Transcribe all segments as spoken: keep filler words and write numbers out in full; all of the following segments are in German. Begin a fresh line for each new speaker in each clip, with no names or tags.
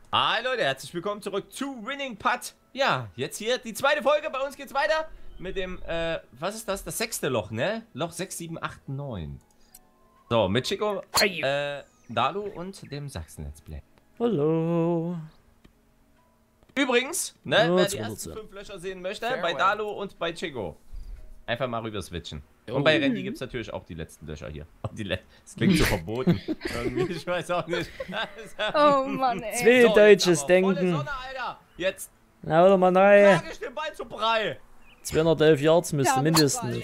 Hi Leute, herzlich willkommen zurück zu Winning Putt. Ja, jetzt hier die zweite Folge. Bei uns geht's weiter mit dem, äh, was ist das? Das sechste Loch, ne? Loch sechs, sieben, acht, neun. So, mit Chico, äh, Dalu und dem Sachsen-Let's Play.
Hallo.
Übrigens, ne,
Oh,
wer die ersten fünf Löcher sehen möchte, bei Dalu und bei Chico. Einfach mal rüber switchen.
Oh.
Und bei Randy gibt es natürlich auch die letzten Löcher hier. Die Le das klingt so verboten. Irgendwie, ich weiß auch nicht.
Oh Mann, ey.
Zwei
So,
deutsches
aber
Denken.
volle Sonne, Alter. Jetzt
Na, oder mal nein.
trage ich den Ball zu Brei.
zweihundertelf Yards müsste
Ja,
mindestens.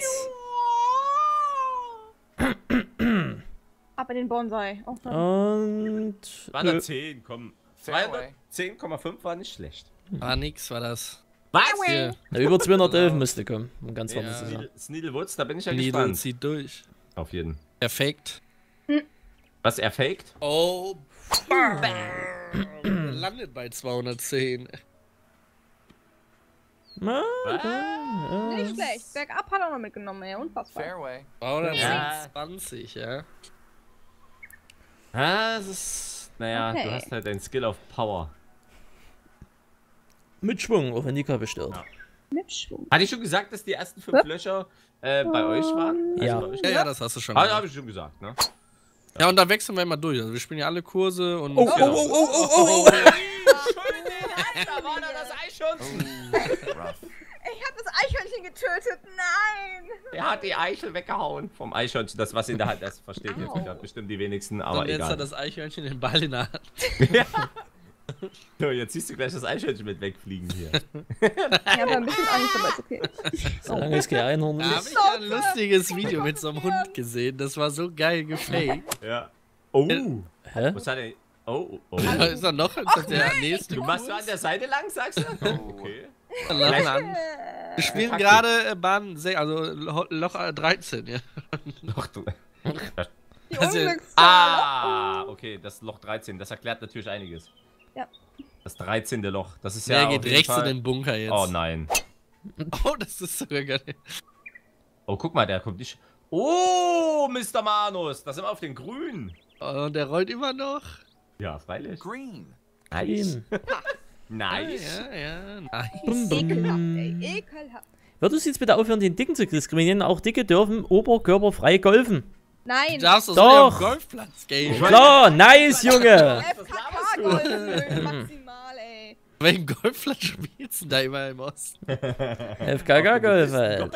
Ab in den Bonsai. Oh,
Und.
War
Nö.
da zehn, komm. zehn Komma fünf war nicht schlecht.
War nix, war das.
Was?
Hier,
Na, über zweihundertelf müsste kommen, um ganz
Ja.
ehrlich zu sein.
Sneedlewoods, da bin ich ja
Needle
gespannt.
zieht durch.
Auf jeden.
Perfekt.
Was, er faked?
Oh, bam. Landet bei zweihundertzehn.
Na,
nicht schlecht. Bergab hat er noch mitgenommen, ey. Unfassbar.
Fairway.
zweihundertzwanzig, ja.
Ah, das ist... Naja,
Okay.
du hast halt dein Skill auf Power.
Mit Schwung, auch wenn die Kabel stört.
Ja.
Mit Schwung.
Hatte ich schon gesagt, dass die ersten fünf Löcher äh, bei euch waren? Also
Ja.
bei euch?
Ja, ja, das hast du schon
Ah,
gesagt.
habe ich schon gesagt, ne?
Ja, und da wechseln wir immer durch. Also wir spielen ja alle Kurse und...
Oh, oh, oh, oh, oh, oh, oh.
Da war da das Eichhörnchen.
Rough.
Ich hab das Eichhörnchen getötet. Nein.
Er hat die Eichel weggehauen vom Eichhörnchen. Das, was in der Hand ist, versteht jetzt
Au.
wieder bestimmt die wenigsten, aber
Und jetzt
egal.
hat das Eichhörnchen den Ball in der Hand.
Ja. So, jetzt siehst du gleich das Eichhörnchen mit wegfliegen hier.
Ich habe ein bisschen Angst, aber ist okay.
Solange es kein Einhorn
Da habe
ist.
ich ja ein lustiges Video mit so einem Hund gesehen. Das war so geil gefaked.
Ja. Oh.
Hä?
Was hat er? Oh, oh.
Da ist er noch als der nächste.
Du machst du an der Seite lang, sagst du? Okay.
Lachen an. Wir spielen
Taktik.
gerade äh, Bahn sechs, also Lo- Loch äh, dreizehn, ja.
Loch du.
Die
Also-
Unglückszahl.
Ah, okay, das Loch dreizehn. Das erklärt natürlich einiges.
Ja.
Das dreizehnte Loch. Das ist ja.
Der
auf
geht
jeden
rechts in
Fall-
den Bunker jetzt.
Oh nein.
Oh, das ist sogar geil.
Oh, guck mal, der kommt nicht. Oh, Mister Manus, da sind wir auf den Grün.
Oh, und der rollt immer noch.
Ja, freilich.
Green.
Nice.
Ihn.
Nice.
Ja, ja, nice.
Bum,
Ekelhaft,
bum.
ey. Ekelhaft.
Würdest du jetzt bitte aufhören, den Dicken zu diskriminieren? Auch Dicke dürfen oberkörperfrei golfen.
Nein.
Du darfst doch
Doch.
auf dem Golfplatz gehen.
Klar, nice, Junge.
F K K-Golf maximal, ey.
Welchen Golfplatz spielst du denn da immer im Osten?
F K K-Golf halt.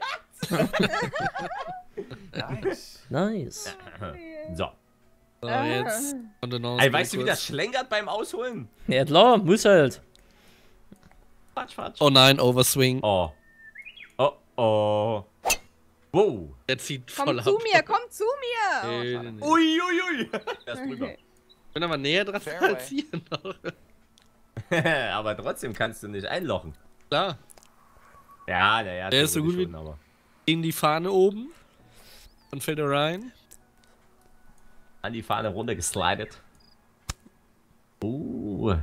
Nice.
Nice.
So.
So, jetzt. Kontenance
Ey, weißt du, wie
kurz.
das schlängert beim Ausholen?
Ja klar, muss halt.
Fatsch, fatsch.
Oh nein, Overswing.
Oh. Oh, oh. Wow.
Der zieht
Komm
voll ab.
zu mir, komm zu mir. Oh,
Nee,
schade.
nee, nee.
Ui, ui, ui. Der ist drüber.
Okay.
Ich bin aber näher dran
Fairway.
als hier noch.
Aber trotzdem kannst du nicht einlochen.
Klar.
Ja, naja.
Der ist so gut wie-
schon, aber
Gegen die Fahne oben. Und fällt er rein.
an die Fahne runtergeslidet. Uh.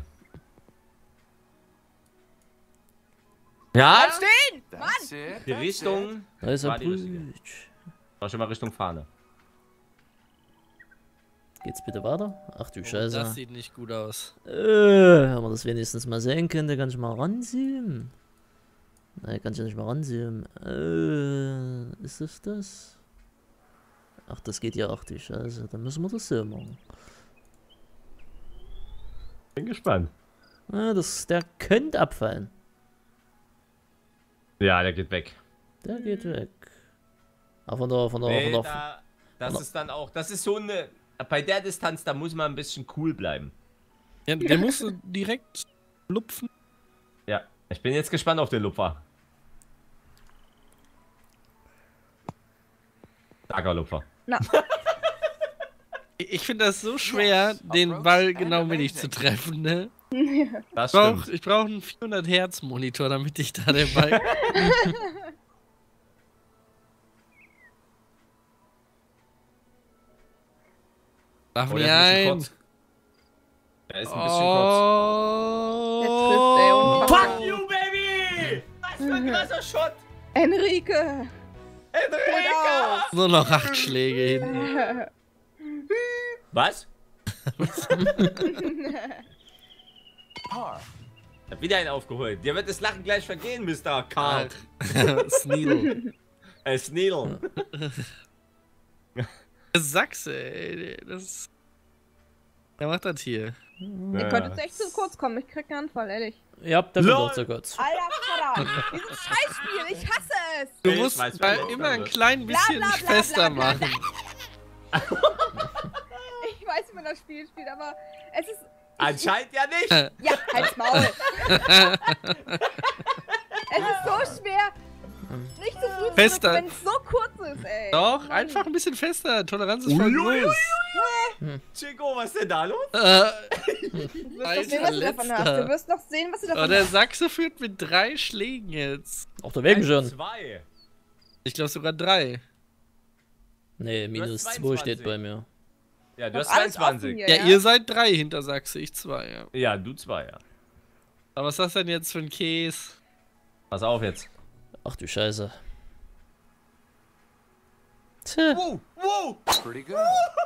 Ja,
Stehen!
That's it.
die
That's
Richtung.
Da ist er
War die richtige.
Brüch.
War schon mal Richtung Fahne.
Geht's bitte weiter? Ach du
Oh, das
Scheiße.
sieht nicht gut aus.
Äh, wenn man das wenigstens mal sehen könnte, kann ich mal ranzoomen. Nein, kann ich ja nicht mal ranzoomen. Äh, ist das das? Ach, das geht ja, ach du Scheiße. Dann müssen wir das so machen.
Bin gespannt.
Ah, das, der könnte abfallen.
Ja, der geht weg.
Der geht weg. Aber von der, von der,
Nee,
von der,
da, das
von
ist dann auch, das ist so eine, bei der Distanz, da muss man ein bisschen cool bleiben.
Ja, der musste direkt lupfen.
Ja, ich bin jetzt gespannt auf den Lupfer. Starker Lupfer.
Na,
Ich finde das so schwer,
Yes,
den
approach
Ball
and
genau mittig zu
amazing.
treffen, ne?
Das
Ich brauche
stimmt.
ich brauch einen vierhundert Hertz Monitor, damit ich da den Ball... Darf
Oh,
nicht
der ist ein bisschen
ein.
kurz. Der ist ein bisschen kurz.
Oh.
Der trifft, ey, unfassbar.
Fuck you, baby! Was für ein krasser Shot!
Enrique.
Enrique!
Nur noch acht Schläge hin.
Was? Ich hab wieder einen aufgeholt. Dir wird das Lachen gleich vergehen, Mister Karl.
Sneedle.
Äh, Sneedle.
Sachse, ey. Das. Wer macht das hier?
Ihr könnt jetzt echt zu kurz kommen. Ich krieg einen Anfall, ehrlich.
Ja, der
Lol.
wird auch so gut.
Alter Vater. Dieses Scheißspiel, ich hasse es.
Du
Ich
musst
weiß,
mal
was
immer ein
wird.
klein bisschen
Bla, bla, bla,
fester
bla, bla,
machen.
Ich weiß, wie man das Spiel spielt, aber es ist...
Anscheinend ja nicht.
Ja, halt's Maul. Es ist so schwer, nicht zu früh zu
Fester.
drücken, wenn es so kurz ist, ey.
Doch,
Mann.
einfach ein bisschen fester. Toleranz ist voll groß.
Chico, was ist denn da los?
Äh,
Du wirst doch sehen, was du davon hast. Du
Letzter.
wirst doch sehen, was du
Oh,
davon
der
hast.
Sachse führt mit drei Schlägen jetzt.
Auch der Wegen
Eins,
schon.
Zwei.
Ich glaube sogar drei.
Nee, minus zwei
zweiundzwanzig.
steht bei mir.
Ja, du
Doch
hast
alles offen
zweiundzwanzig.
hier,
Ja, ihr seid drei hinter Sachse, ich zwei, ja.
Ja, du zwei, ja.
Aber was ist das denn jetzt für ein Käse?
Pass auf jetzt.
Ach du Scheiße. Tja.
Wow, wow.
Pretty good.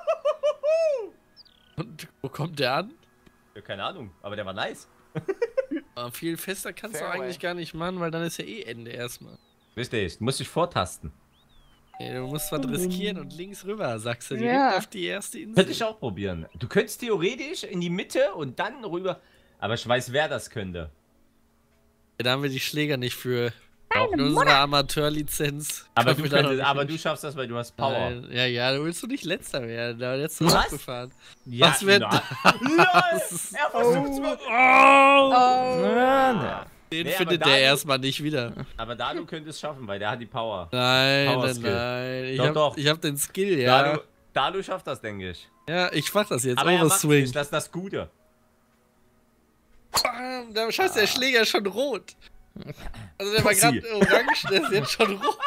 Und wo kommt der an?
Ja, keine Ahnung, aber der war nice.
Aber viel fester kannst du
Fairway.
eigentlich gar nicht machen, weil dann ist ja eh Ende erstmal.
Richtig, du musst dich vortasten.
Nee, du musst was riskieren und links rüber, Sachse, direkt
Ja.
auf die erste Insel.
Könnte ich auch probieren. Du könntest theoretisch in die Mitte und dann rüber. Aber ich weiß, wer das könnte.
Ja, da haben wir die Schläger nicht für.
Deine
In unserer Amateurlizenz.
Aber
kommen
du,
wir da noch
könntest,
nicht
aber
hin.
du schaffst das, weil du hast Power.
Nein, ja, ja, du willst du nicht letzter werden. Da jetzt du
Was?
abgefahren.
Ja,
Was wird
na.
das?
Lol, er versucht's mal.
Oh!
Oh.
Ja, na.
Den
Nee, aber
findet
da
der
du-
erstmal nicht wieder.
Aber da du könntest schaffen, weil der hat die Power.
Nein,
Power
nein,
Skill.
nein. Ich
Doch,
hab,
doch.
ich hab den Skill,
Da
ja.
du, da du schaffst das, denke ich.
Ja, ich mach das jetzt.
Aber er macht's
Overswing.
nicht, das ist das Gute.
Bam, da scheiße, der Schläger ist schon rot. Also der war
Pussy.
gerade orange, der ist jetzt schon rot.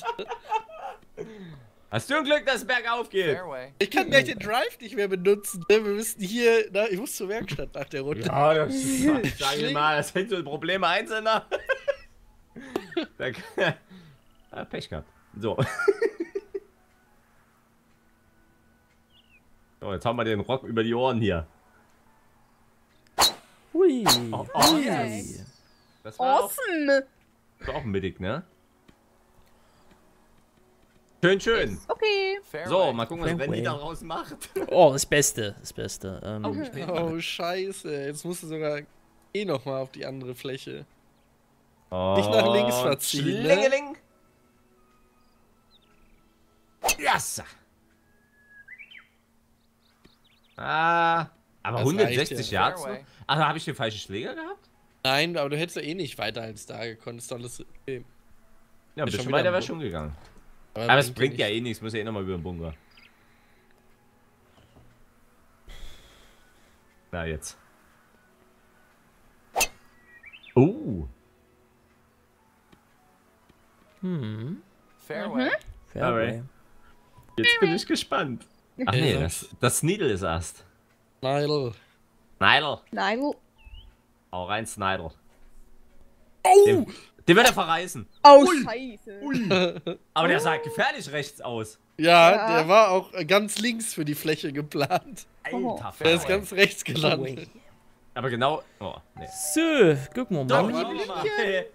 Hast du ein Glück, dass es bergauf geht?
Fairway.
Ich kann gleich den Drive nicht mehr benutzen. ne? Wir müssen hier, na, ich muss zur Werkstatt nach der Runde.
Ja, das ist, ich sage mal, das sind so Probleme Einzelner. Da kann- ah, Pech gehabt. So. So, jetzt haben wir den Rock über die Ohren hier.
Hui.
Oh, oh,
Yes.
Das war auch,
Awesome.
das war auch mittig, ne? Schön, schön.
Okay.
Fairway.
So, mal gucken, was
Fairway.
Randy daraus macht.
Oh, das Beste. Das Beste. Ähm,
Oh, scheiße. Jetzt musst du sogar eh nochmal auf die andere Fläche.
Oh,
Nicht nach links verziehen, ne?
Schlingeling. Yes. Ah, aber
Das
hundertsechzig
reicht
Yards noch?
Fairway.
Ach, habe ich den falschen Schläger gehabt?
Nein, aber du hättest ja eh nicht weiter als da gekonnt. Ist doch alles okay.
Ja, ein
Ist schon
bisschen
wieder
weiter
am
wäre
Bo-
schon gegangen. Aber es bringt ja
nicht.
eh nichts, muss ja eh nochmal über den Bunker. Na, jetzt. Oh,
hm.
Fairway.
Fairway.
jetzt bin ich gespannt. Ach nee,
Ja.
das, das Needle ist erst.
Neidl.
Neidl.
Nein, wo?
Hau rein, Sneidl.
Oh!
Den, den wird er verreißen.
Oh, scheiße.
Aber der sah gefährlich rechts aus.
Ja,
Ja.
der war auch ganz links für die Fläche geplant.
Oh.
Alter,
Der ist
Fairway.
ganz rechts gelandet.
Aber genau. Oh, nee.
So, gucken wir
Doch,
mal.
warte mal.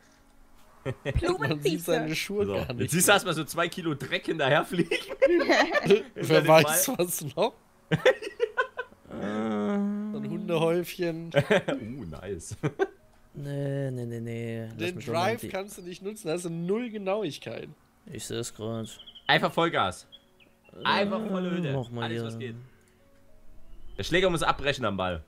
Man sieht seine Schuhe
So,
gar
jetzt
nicht.
siehst du erstmal so zwei Kilo Dreck hinterher fliegen.
Wer
den
weiß, was noch.
Äh,
So ein Hundehäufchen.
uh, nice.
nee, nee, nee, nee. Lass
Den
mich doch mal
Drive
die-
kannst du nicht nutzen, da hast du null Genauigkeit.
Ich sehe es gerade.
Einfach Vollgas. Einfach volle Hütte.
Mach mal
Alles,
hier.
was geht. Der Schläger muss abbrechen am Ball.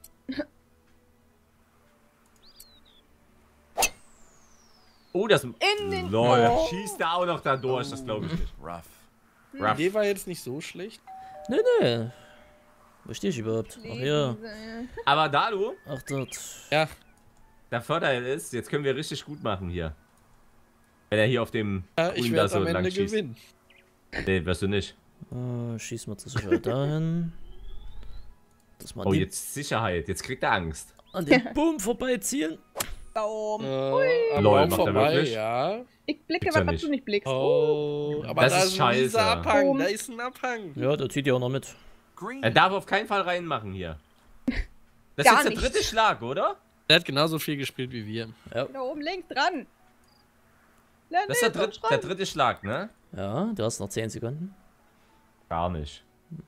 Oh, das.
In den...
Lol,
Oh.
schießt er auch noch da durch, das glaube ich nicht.
Rough.
Rough.
Die war jetzt nicht so schlecht.
Nee, nee. Wo stehe ich überhaupt? Ach ja.
Aber da du,
Ach dort.
Ja,
der Vorteil ist, jetzt können wir richtig gut machen hier. Wenn er hier auf dem
ja ich
Grün da
werde
so
am
lang
Ende
schießt.
gewinnen.
Nee, wirst du nicht.
Äh, schieß mal zur Sicherheit dahin. Das mal
Oh,
die-
jetzt Sicherheit. Jetzt kriegt er Angst.
an den Boom vorbeiziehen.
Baum.
Äh, am
Lol,
Baum
macht er
vorbei,
wirklich?
ja.
Ich blicke,
Gibt's ja
was was
nicht.
du nicht blickst.
Oh, aber
Das
da
ist
ist ein dieser
scheiße.
Abhang, da ist ein Abhang.
Ja, der zieht ja auch noch mit.
Green.
Er darf auf keinen Fall reinmachen hier. Das
Gar
ist jetzt der
nicht.
dritte Schlag, oder?
Der hat genauso viel gespielt wie wir.
Ja,
Da oben links dran. Lern
Das ist der,
lesen und
dritt, der
schreiben.
dritte Schlag, ne?
ja, du hast noch zehn Sekunden.
Gar nicht.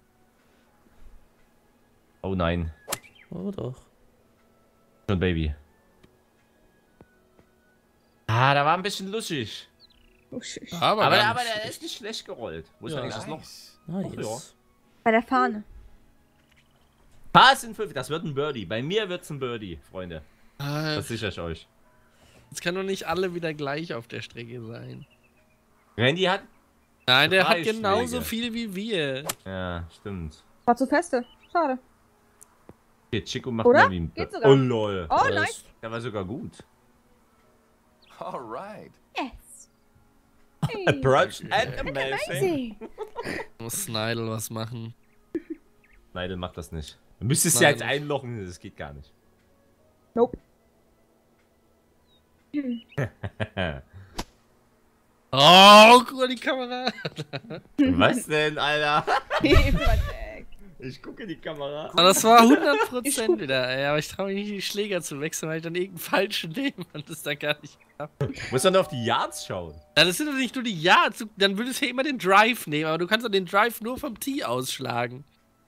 Oh nein.
Oh doch.
Schon Baby. Ah, da war ein bisschen lustig.
Oh, shit.
Aber,
Aber,
dann-
aber der ist nicht schlecht gerollt. Wo ist
Ja.
eigentlich das Loch?
Nice.
Bei der Fahne.
Pass in fünf. Das wird ein Birdie. Bei mir wird's ein Birdie, Freunde.
Ah,
Das sichere ich euch.
es kann doch nicht alle wieder gleich auf der Strecke sein.
Randy hat.
Nein, der hat
Drei
genauso
Schläge.
viel wie wir.
Ja, stimmt.
War zu feste. Schade.
Okay, Chico macht
Oder?
mehr wie ein
Geht
Bird.
sogar.
Oh lol.
Oh,
Das-
nice.
Der war sogar gut.
Alright.
Yes. Hey.
Approach and
Amazing.
Muss Snidel was machen.
Nein, der macht das nicht. Du müsstest ja
Nein.
jetzt einlochen, das geht gar nicht.
Nope.
Oh, guck mal die Kamera.
Was denn, Alter?
Überdeck.
Ich gucke die Kamera.
Aber das war hundert Prozent wieder, ey. Aber ich traue mich nicht, die Schläger zu wechseln, weil ich dann irgendeinen falschen nehme und das dann gar nicht klappt.
Muss dann auf die Yards schauen.
Ja, das sind doch nicht nur die Yards. Du- Dann würdest du ja immer den Drive nehmen, aber du kannst doch den Drive nur vom Tee ausschlagen.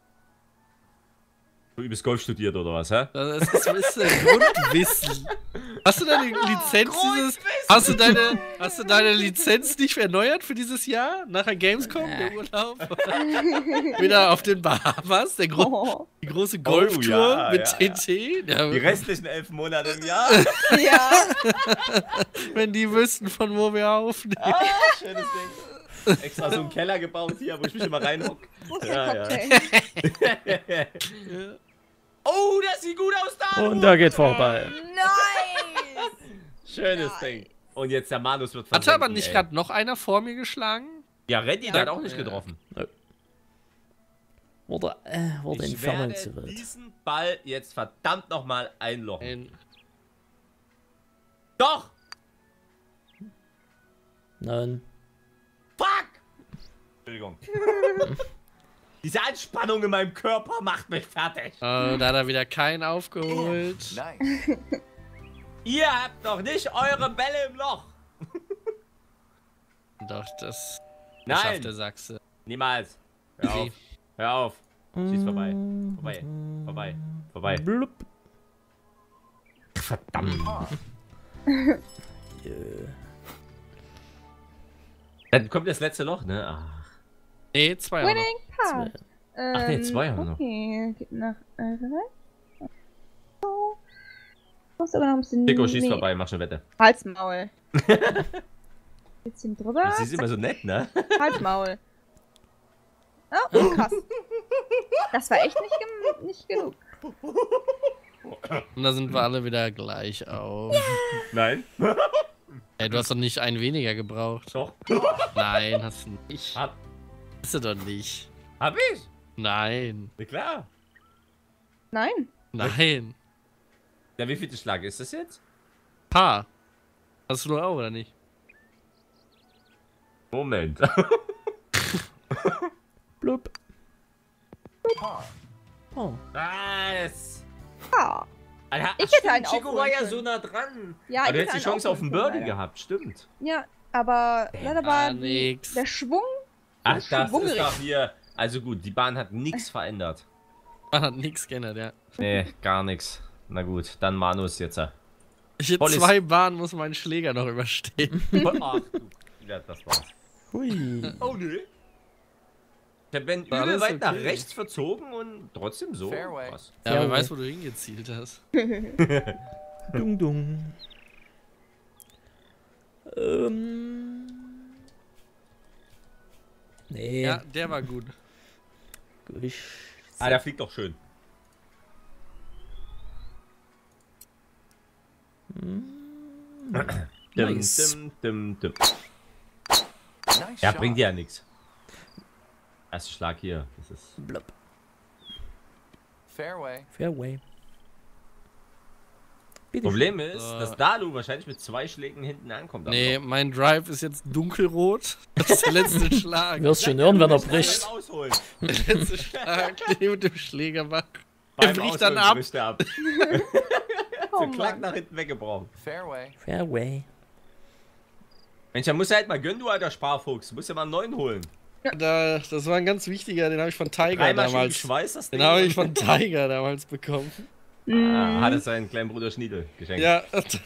Du übelst Golf studiert oder was, hä?
Das ist, das ist ein Grundwissen. Hast du deine Lizenz dieses. Hast du deine, hast du deine Lizenz nicht erneuert für dieses Jahr? Nachher Gamescom, der Urlaub? Wieder auf den Bahamas, der gro
Oh.
die große Golftour
ja,
mit
ja,
T T. Ja.
Die restlichen elf Monate im Jahr.
Ja.
Wenn die wüssten, von wo wir aufnehmen.
Ah, schönes Ding. Extra so einen Keller gebaut hier, wo ich mich immer reinhock.
Wo ist
Ja,
der
ja.
Cocktail?
Oh, das sieht gut aus da.
Und da geht vorbei.
Nice.
Schönes
Nein.
Ding. Und jetzt der Manus wird
Hatte aber
versenken,
nicht
ey.
gerade noch einer vor mir geschlagen?
Ja, Randy, der hat auch nicht
Ja.
getroffen.
Wurde, äh, wurde
Ich
Entfernung
werde
zu weit.
diesen Ball jetzt verdammt nochmal einlochen.
Ein
Doch!
Nein.
Fuck! Entschuldigung. Diese Anspannung in meinem Körper macht mich fertig.
Oh, da hat er wieder keinen aufgeholt.
Nice.
Ihr habt noch nicht eure Bälle im Loch.
Doch, das
Nein,
schafft der Sachse.
niemals. Hör auf. Hör auf. Schieß vorbei. Vorbei. Vorbei. Vorbei.
Blub.
Verdammt.
Yeah.
Dann kommt das letzte Loch, ne? Ach.
Nee, zwei auch noch.
Winning Part.
Ach nee, zwei haben wir noch.
Okay, geht nach äh, rechts. So. Muss aber noch ein bisschen.
Chico, schieß
nee.
vorbei, mach schon Wette.
Halsmaul. Bisschen drüber.
Sie ist immer so nett, ne?
Halsmaul. Oh, krass. Das war echt nicht, gem- nicht genug.
Und da sind wir alle wieder gleich auf.
Nein.
Ey, du hast doch nicht einen weniger gebraucht.
Doch.
Nein, hast du nicht.
Hab,
Hast du doch nicht.
hab ich?
Nein.
Na klar.
Nein.
Nein.
Ja, wie viel Schlag ist das jetzt?
Paar. Hast du nur auch, oder nicht?
Moment.
Blub.
Par.
Oh.
Was?
Ja.
Alter,
Ich
ach,
hätte einen
stimmt, Chico
aufholen
war ja
können.
so nah dran.
Ja,
Aber
ich
du
hätte
hättest die
einen
Chance auf einen
aufholen
Birdie
können,
gehabt, stimmt.
Ja, aber leider war
Ah,
die,
nix.
der Schwung.
Ach, das ist
schwungerig.
doch hier. Also gut, die Bahn hat nichts verändert.
Man hat nichts geändert, ja.
Nee, gar nichts. Na gut, dann Manus jetzt.
Ich in
Volles-
zwei Bahnen muss mein Schläger noch überstehen.
Ach du. Ja, das war's.
Hui.
Oh nö. Ich hab Ben
War
übel
alles
weit nach
okay.
rechts verzogen und trotzdem so.
Fairway.
Was?
Ja,
Ja,
wer
okay.
weiß, wo du hingezielt hast.
Dung dung. Ähm. Nee.
Ja, der war gut.
Gut, ich.
Ah, der fliegt doch schön.
Nice.
Dim, dim, dim.
Nice
Ja,
shot.
bringt dir ja nichts. Erster Schlag hier. Das ist.
Blub.
Fairway.
Fairway. Bitte
Problem ist,
So.
dass Dalu wahrscheinlich mit zwei Schlägen hinten ankommt.
Nee, mein Drive ist jetzt dunkelrot. Das ist der letzte Schlag.
Du wirst schon hören, wenn er bricht.
Ausholen.
Der letzte Schlag, den ich mit dem Schläger mache.
Beim
bricht
Ausholen
dann ab.
bricht er ab.
Oh
Für
Mann.
klack nach hinten weggebrochen.
Fairway.
Fairway.
Mensch, da musst du halt mal gönnen, du alter Sparfuchs. Du musst ja mal einen neuen holen.
Da, das war ein ganz wichtiger, den habe ich von Tiger
Dreimal schon
damals.
geschweißt, das Ding.
Den habe ich von Tiger damals bekommen.
Ah, hat es seinen kleinen Bruder Schniedel geschenkt.
Ja.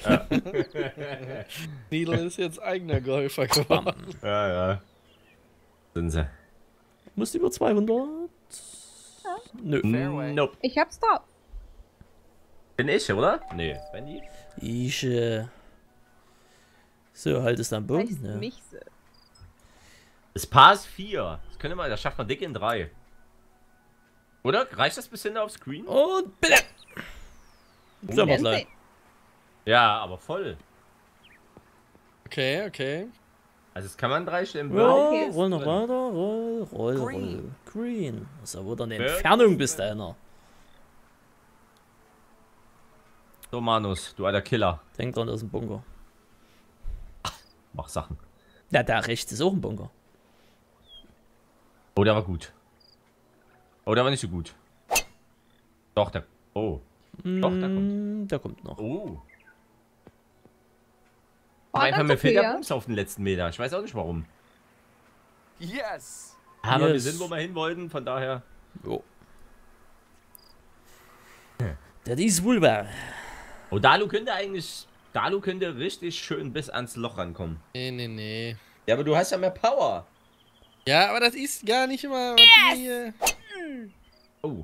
Needle ist jetzt eigener Golfer geworden.
Ja, ja. Sind sie.
Musst über zweihundert? Nö.
Fairway.
Nope.
Ich hab's drauf.
Bin ich, oder? Nee. Benny?
Ich, äh... So, halt es dann
Heißt
Boden. Ja.
nicht so.
Das Paar ist vier. Das könnte man, das schafft man dick in drei. Oder? Reicht das bis hin auf Screen?
Und bitte! Klammer
Werden
gleich.
sehen.
Ja, aber voll.
Okay, okay.
Also, das kann man drei stellen.
Ja,
Okay.
roll noch weiter, roll, roll, roll.
Green.
Green. Das ist ja wohl eine
Birdie.
Entfernung bis dahin.
So, Manus, du alter Killer.
Denk dran, das ist ein Bunker.
Mach Sachen.
Ja, der rechts ist auch ein Bunker.
Oh, der war gut. Oh, der war nicht so gut. Doch, der. Oh. Doch, der kommt.
Mm, Der kommt noch.
Oh.
Oh,
Einfach
ganz
mir fehlt
okay,
der
ja.
Bums auf den letzten Meter. Ich weiß auch nicht warum.
Yes.
Aber wir
Yes.
sind, wo wir hin wollten, von daher.
Jo. Der ist Vulva.
Oh, Dalu könnte eigentlich. Dalu könnte richtig schön bis ans Loch rankommen.
Nee, nee, nee.
Ja, aber du hast ja mehr Power.
Ja, aber das ist gar nicht immer. Was hier.
Oh.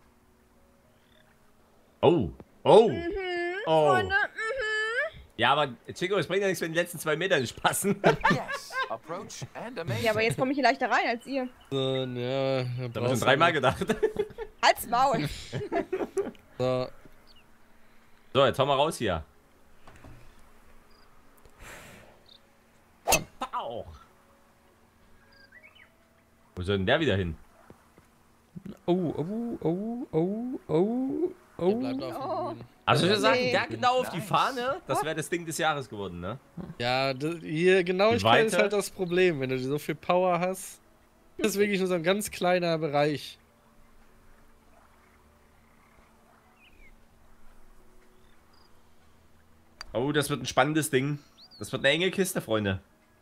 Oh. Oh. Oh.
Freunde,
Ja, aber Chico, es bringt ja nichts, wenn die letzten zwei Meter nicht passen.
Yes. Approach and amazing.
ja, aber jetzt komme ich hier leichter rein als ihr.
So, ja, da
Da haben wir
brauchst
schon
du-
dreimal gedacht.
Halt's Maul.
So.
So, jetzt hau mal raus hier. Bauch. Wo soll denn der wieder hin?
Oh, oh, oh, oh, oh,
Der
oh.
bleibt auf dem
Oh.
Grün.
Also ich würde sagen,
Nee.
der genau auf die
Nice.
Fahne, das wäre das Ding des Jahres geworden, ne?
Ja, das, hier Genauigkeit
Weiter.
ist halt das Problem, wenn du so viel Power hast. Das ist wirklich nur so ein ganz kleiner Bereich.
Oh, das wird ein spannendes Ding. Das wird eine enge Kiste, Freunde.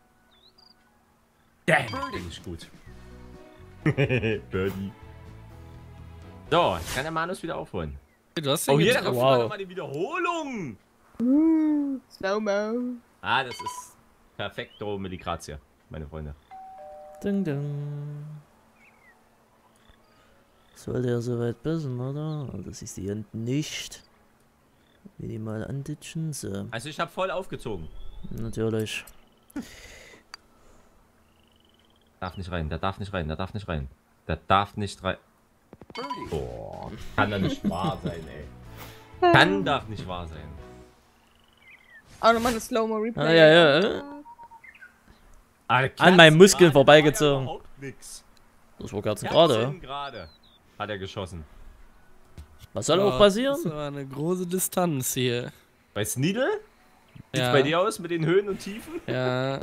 Damn, bin ich gut. Birdie. So, jetzt kann der Manus wieder aufholen.
Du hast
Oh,
den
hier, da
getroffen.
kommt
Wow.
sogar noch mal die Wiederholung.
Uh, Slow-Mo.
Ah, das ist perfekto Milligrazia, meine Freunde.
Ding, ding. Sollte ja soweit passen, oder? Oh, das ist die hinten nicht. Minimal anditschen, so.
Also ich habe voll aufgezogen.
Natürlich.
Darf nicht rein, der darf nicht rein, der darf nicht rein. Der darf nicht rein.
Birdie.
Boah, kann doch nicht wahr sein, ey. Kann doch nicht wahr sein.
Auch nochmal eine Slow-Mo-Replay.
Ah, ja, ja. äh.
Ah,
An meinen Muskeln
gerade
vorbeigezogen.
war ja überhaupt nix.
Das war ganz gerade, ja.
Kerzen gerade hat er geschossen.
Was soll
Ja,
auch passieren?
Das war eine große Distanz hier.
Bei Sneedle? Sieht's
Ja.
bei dir aus mit den Höhen und Tiefen?
Ja.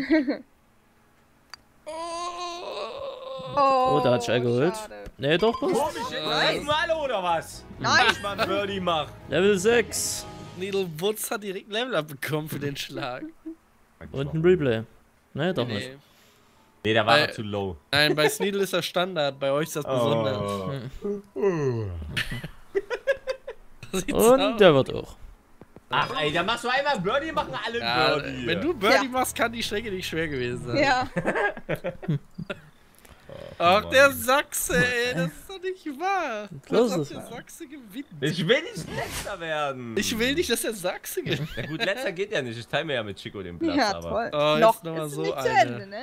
Oh,
Oh, da hat Shell geholt.
schade.
Nee, doch, was?
Komisch, jetzt mal oder was?
Nein.
Ich mal ein Birdie mach.
Level sechs.
Needle Woods hat direkt Level abbekommen für den Schlag.
Und ein Replay. Nee, doch nicht.
Nee.
Nee, der war
Äh,
noch zu low.
Nein, bei Sneedle ist das Standard, bei euch ist das besonders. So sieht's
Und
aus.
der wird auch.
Ach ey, da machst du einmal ein Birdie, machen alle
Ja,
ein Birdie.
wenn du Birdie
Ja.
machst, kann die Strecke nicht schwer gewesen sein.
Ja.
Ach, der Sachse, ey, das ist doch nicht wahr.
Los
Was
ist
ob der Sachse gewinnt.
Ich will nicht letzter werden.
Ich will nicht, dass der Sachse gewinnt.
Na gut, letzter geht ja nicht. Ich teile mir ja mit Chico den Platz,
Ja,
aber.
toll.
Oh, jetzt
Noch
noch mal
ist
so
nicht zu
eine.
Ende, ne?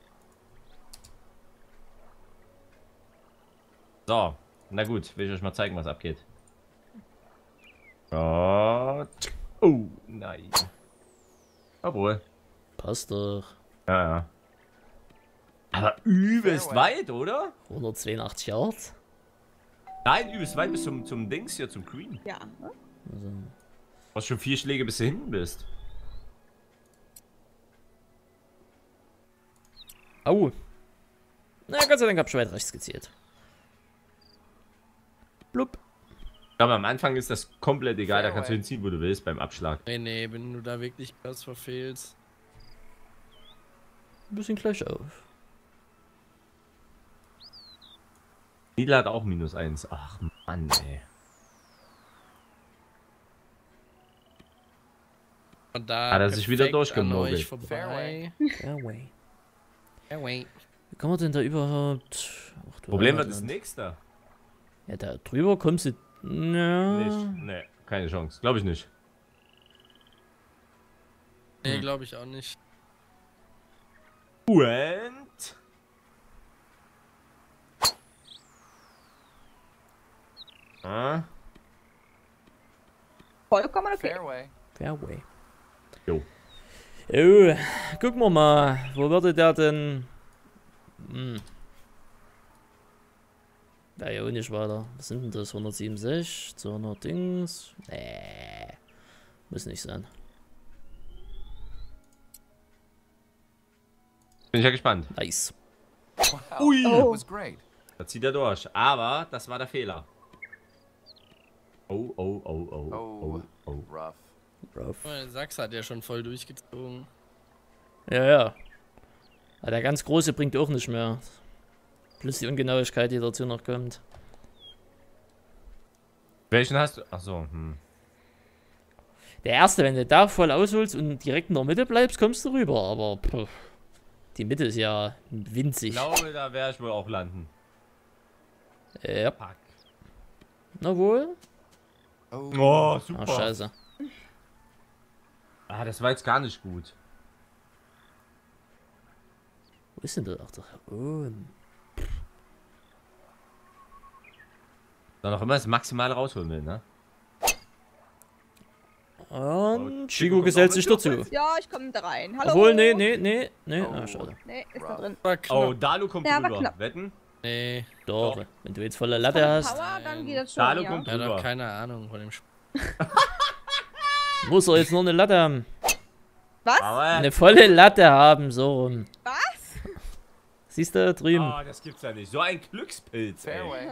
So, na gut, will ich euch mal zeigen, was abgeht. Oh, oh nein. Obwohl.
Passt doch.
Ja, ja. Aber übelst
Fairway.
weit, oder?
hundertzweiundachtzig Yards.
Nein, übelst weit bis zum, zum Dings hier, zum Green.
Ja. ne?
Also,
Du hast schon vier Schläge, bis du hinten bist.
au. Na, Gott sei Dank hab ich weit rechts gezielt. Blub.
Aber am Anfang ist das komplett egal, da kannst du
Fairway.
hinziehen, wo du willst beim Abschlag.
Nee, nee, wenn du da wirklich krass verfehlst.
Ein bisschen gleich auf.
Nidler hat auch minus eins. Ach Mann, ey.
Und da
Hat er sich wieder
perfekt an
durchgemogelt.
euch vorbei.
Fairway.
Fairway.
Fairway.
Wie kann man denn da überhaupt... Ach, du
Problem wird das
Heimatland.
nächste.
Ja, da drüber kommst du... Ja.
Nicht. Nee, keine Chance. Glaube ich nicht.
Nee, glaube ich auch nicht.
Und. Ah,
Vollkommen okay.
Fairway.
Fairway.
jo.
Oh, gucken wir mal. Wo würde der denn... Hm. Ja, ja, auch nicht weiter. Was sind denn das? hundertsiebenundsechzig, zweihundert Dings? Nee. Muss nicht sein.
Bin ich ja gespannt.
Nice.
Wow.
Ui.
That was great.
Da zieht er durch. Aber das war der Fehler. Oh, oh, oh, oh,
Oh.
oh, oh.
Rough.
Rough.
Oh, der Sachs hat ja schon voll durchgezogen.
Ja, ja. Aber der ganz große bringt auch nicht mehr. Plus die Ungenauigkeit, die dazu noch kommt.
Welchen hast du? Achso, hm.
Der erste, wenn du da voll ausholst und direkt in der Mitte bleibst, kommst du rüber. Aber pff, die Mitte ist ja
Ich
winzig.
glaube, da werde ich wohl auch landen.
Ja.
Fuck.
Na wohl.
Oh.
Oh,
Ach,
super.
scheiße.
Ah, das war jetzt gar nicht gut.
Wo ist denn der? Ach, da oh.
Da noch immer das Maximale rausholen will, ne?
Und
Chico
Chico
kommt
gesellt
auch
sich
mit.
dazu.
Ja, ich komme da rein. Hallo.
Obwohl, nee, nee, nee, nee.
Oh.
Ah, schade.
Nee, ist da
Rough.
drin.
War knapp.
Oh, Dalu kommt
Ja, war
drüber.
knapp.
Wetten?
Nee,
Doch,
Doch.
wenn du jetzt volle Latte
Voll
hast,
Power, dann geht das schon,
Dalu
ja.
kommt
er hat
drüber.
doch keine Ahnung von dem Spiel.
muss er jetzt nur eine Latte haben.
Was?
Aber.
Eine volle Latte haben, so rum.
Was?
Siehst du, drüben.
Oh, das gibt's ja nicht. So ein Glückspilz, ey.
Fairway.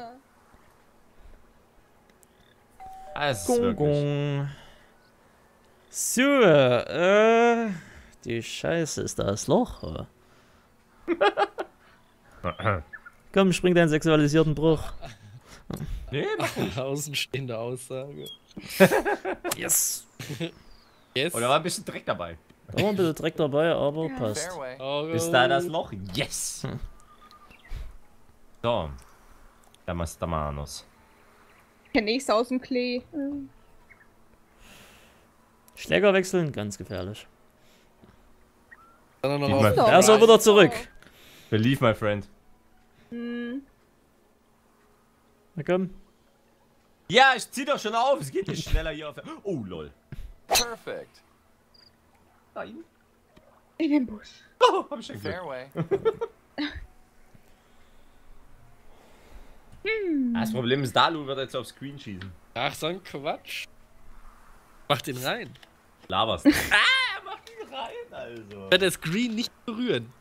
Das ist
Gung,
wirklich.
gung. So, äh, die Scheiße, ist da das Loch? Komm, spring deinen sexualisierten Bruch.
Nee, mach.
Außenstehende Aussage.
Yes.
Yes.
Oder war ein bisschen Dreck dabei.
Da war ein bisschen Dreck dabei, aber passt.
Fairway.
Oh,
Ist da das Loch? Yes!
Hm.
So. Damas Damanos.
Kenn ich's aus dem Klee.
Schläger wechseln, ganz gefährlich.
Dann noch
Gib
auf
mal.
Doch.
Er ist auch wieder zurück.
Believe, my friend.
Hm.
Na komm.
Ja, ich zieh doch schon auf. Es geht nicht schneller hier auf. Oh, lol.
Perfect.
Nein.
In den Busch.
Oh, hab ich schon Glück.
Fairway.
Das Problem ist, Dalu wird jetzt auf Screen schießen.
Ach, so ein Quatsch. Mach den rein.
Laberst. ah, mach ihn rein, also.
Ich werde das Green nicht berühren.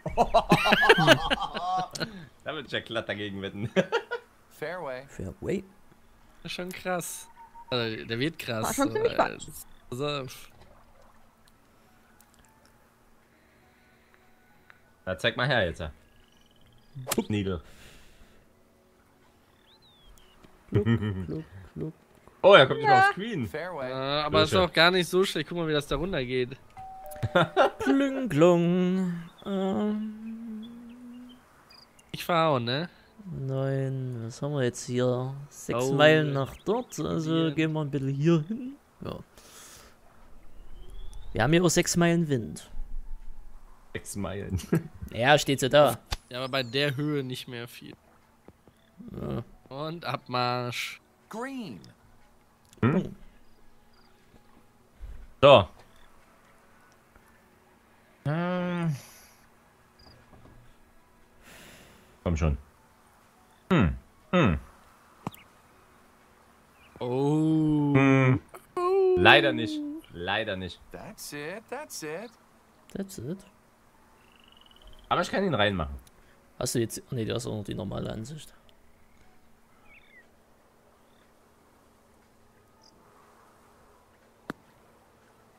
Da wird ich ja glatt dagegen wetten.
Fairway.
Fairway.
Das ist schon krass. Also, der wird krass.
War schon ziemlich
aber,
spannend.
Also,
Na, zeig mal her jetzt. Needle.
Pluck, pluck, pluck.
Oh, er kommt wieder
Ja.
auf Screen.
äh,
Fairway.
aber es ist
Schön.
auch gar nicht so schlecht. Guck mal, wie das da runter geht.
Klung, klung. Ähm,
Ich verhauen, ne?
neun, was haben wir jetzt hier? Sechs
Oh,
Meilen nach dort, also
hier.
gehen wir ein bisschen hier hin. Ja. Wir haben hier auch sechs Meilen Wind.
Sechs Meilen.
Ja, steht so da.
Ja, aber bei der Höhe nicht mehr viel.
Ja.
Und Abmarsch.
Green.
So. Ähm. Komm schon. Hm. Hm.
Oh.
Hm. Leider nicht. Leider nicht.
That's it. That's it.
That's it.
Aber ich kann ihn reinmachen.
Hast du jetzt. Ne, du hast auch noch die normale Ansicht.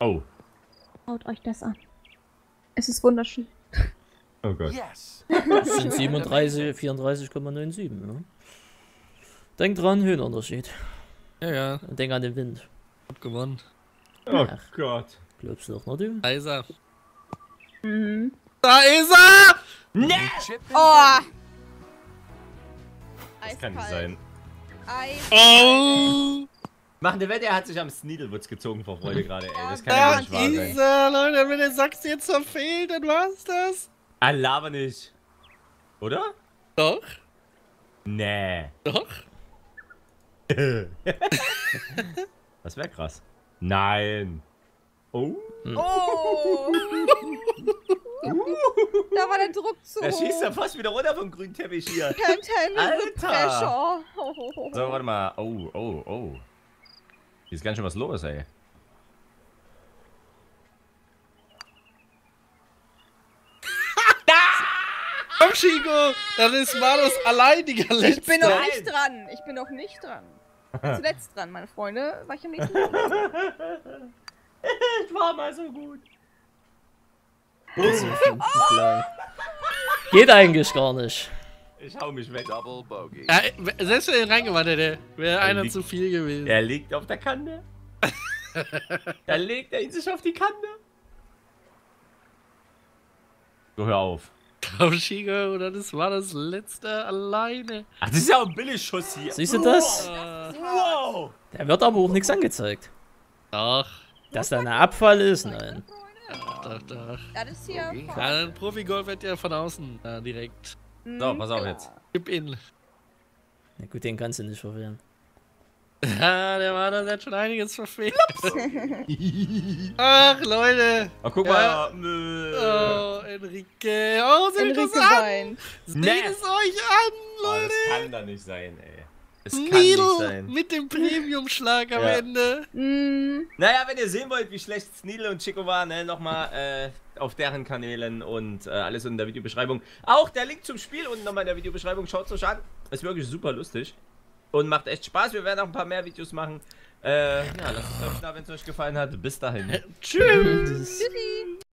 Oh.
Schaut euch das an. Es ist wunderschön.
Oh Gott.
Yes.
Das sind siebenunddreißig, vierunddreißig Komma siebenundneunzig. Ne? Denk dran, Höhenunterschied.
Ja, ja,
Und denk an den Wind.
hab gewonnen.
Oh
Ach.
Gott.
Glaubst du doch, ne, du?
Da ist er.
Mhm.
Da ist er!
Chip and
Oh!
Das kann nicht sein.
Eis.
Oh!
Machen der Wette, er hat sich am Sneedlewoods gezogen vor Freude gerade, ey. Das kann
Da
ja nicht wahr sein.
ist er, Leute. Wenn der Sachs jetzt verfehlt, dann war's das.
Ah, laber nicht. Oder?
Doch,
Nee.
doch.
Das wäre krass. Nein. Oh.
Oh! Da war der Druck zu
Er
hoch.
schießt ja fast wieder runter vom grünen Teppich hier.
Can't handle the
Alter.
pressure.
So, warte mal. Oh, oh, oh. Hier ist ganz schön was los, ey.
Komm, Chico! Dann ist Malus alleiniger
Ich
Letzter.
bin noch
Nein.
nicht dran. Ich bin noch nicht dran. Zuletzt dran, meine Freunde. War ich am nächsten Tag.
Ich war mal so gut.
Geht eigentlich gar nicht.
Ich hau mich weg.
double bogey.
Ja, selbst wenn er reingewandert hätte, wäre einer
liegt-
zu viel gewesen.
Er liegt auf der Kante. Da legt er ihn sich auf die Kante. So, hör auf.
Komm, Chico, und dann ist Malus Letzter alleine.
Ach, das ist ja auch ein Billigschuss hier.
Siehst du das?
Äh,
Wow.
Da wird aber auch nichts angezeigt.
doch,
Dass da ein Abfall ist, nein.
doch, doch.
Das ist hier.
Ja, ein Profi-Golf wird ja von außen äh, direkt.
So, pass auf jetzt.
Chip in.
Na gut, den kannst du nicht verfehlen.
Ja, der Malus hat schon einiges verfehlt. Ach, Leute.
Oh, guck
Ja.
mal. Nö.
Oh, Enrique. Oh, seht euch
Enrique
das an.
weint.
Seht
Nee.
es euch an,
Oh,
Leute.
das kann da nicht sein, ey. Es kann nicht
Needle
sein.
mit dem Premium-Schlag am
Ja.
Ende.
Mm,
Naja, wenn ihr sehen wollt, wie schlecht Sneedle und Chico waren, ne, nochmal äh, auf deren Kanälen und äh, alles in der Videobeschreibung. Auch der Link zum Spiel unten nochmal in der Videobeschreibung. Schaut es euch an. Ist wirklich super lustig. Und macht echt Spaß. Wir werden auch ein paar mehr Videos machen. Äh, ja, lasst es euch da, wenn es euch gefallen hat. Bis dahin.
Tschüss.
Tschüssi.